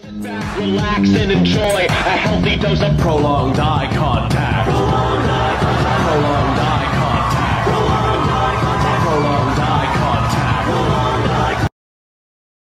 Relax and enjoy a healthy dose of prolonged eye contact.